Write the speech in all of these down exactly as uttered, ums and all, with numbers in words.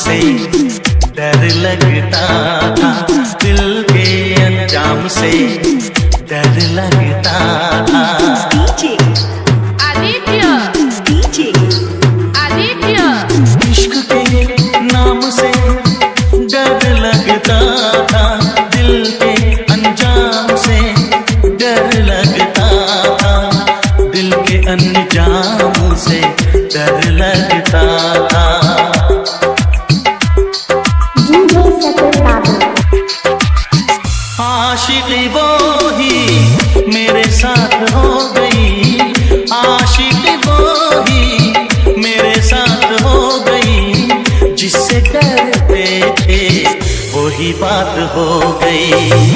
से डर लगता था, दिल के अंजाम से डर लगता था। DJ Aditya, DJ Aditya. इश्क के नाम से डर लगता था, दिल के अंजाम से डर लगता था, दिल के अंजाम से डर लगता था। आशिक़ी वो ही मेरे साथ हो गई, आशिक़ी वो ही मेरे साथ हो गई, जिससे डरते थे वही बात हो गई।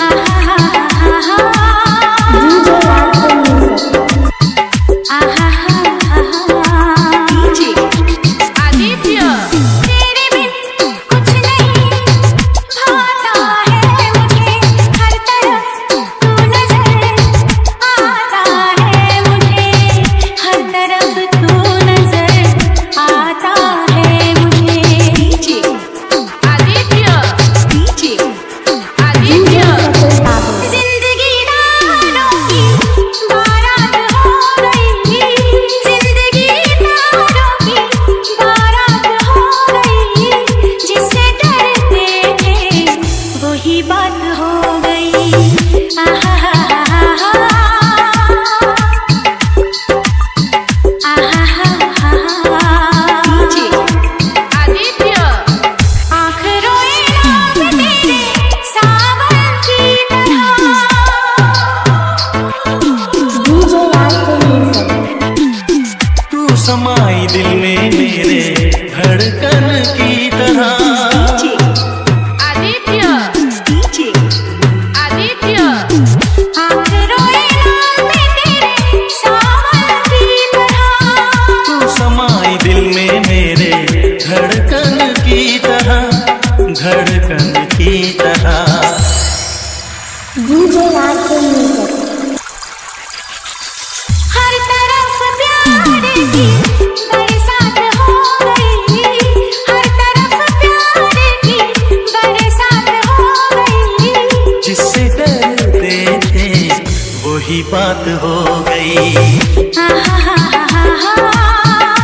समाई दिल में मेरे धड़कन की तरह। आदित्य, डीजे आदित्य। आँख रोए नाम में तेरे सावन की तरह। तू समाई दिल में मेरे धड़कन की तरह, धड़कन की तरह। डीजे आदित्य। हर तरफ प्यार की बरसात हो गई, हर तरफ प्यार की बरसात हो गई, जिससे डरते थे वही बात हो गई।